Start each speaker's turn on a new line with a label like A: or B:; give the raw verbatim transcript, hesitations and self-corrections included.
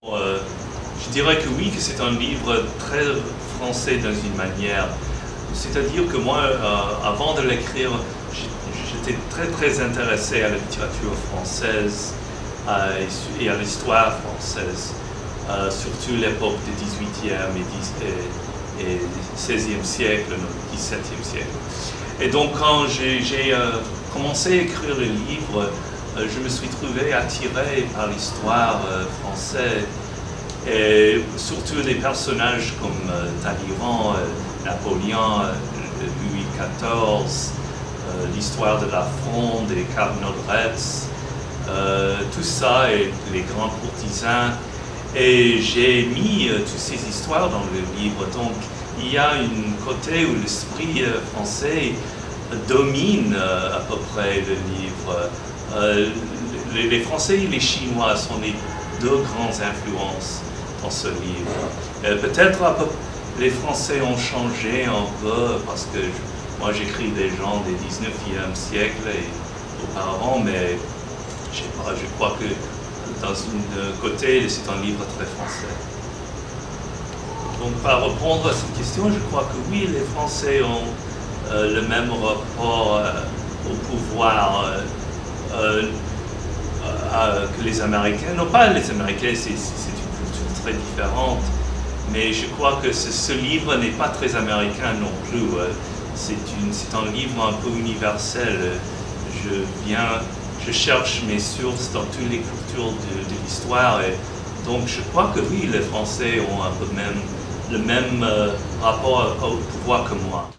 A: Euh, je dirais que oui, que c'est un livre très français dans une manière. C'est-à-dire que moi, euh, avant de l'écrire, j'étais très très intéressé à la littérature française euh, et à l'histoire française, euh, surtout l'époque du dix-huitième et, et, et seizième siècle, non, dix-septième siècle. Et donc quand j'ai euh, commencé à écrire le livre, euh, je me suis trouvé attiré par l'histoire euh, française, et surtout des personnages comme euh, Talleyrand, euh, Napoléon, euh, Louis quatorze, euh, l'histoire de la Fronde, des cardinaux de Retz, euh, tout ça et les grands courtisans. Et j'ai mis euh, toutes ces histoires dans le livre. Donc il y a un côté où l'esprit euh, français domine euh, à peu près le livre. Euh, les, les Français et les Chinois sont les deux grandes influences dans ce livre. Euh, Peut-être les Français ont changé un peu parce que je, moi j'écris des gens du dix-neuvième siècle et auparavant, mais je sais pas, je crois que dans un côté c'est un livre très français. Donc pour répondre à cette question, je crois que oui, les Français ont euh, le même rapport euh, au pouvoir euh, euh, euh, que les Américains. Non pas les Américains, c'est une culture très différente, mais je crois que ce, ce livre n'est pas très américain non plus. Euh, c'est un livre un peu universel. Je viens, je cherche mes sources dans toutes les cultures de, de l'histoire, et donc je crois que oui, les Français ont un peu même, le même euh, rapport au pouvoir que moi.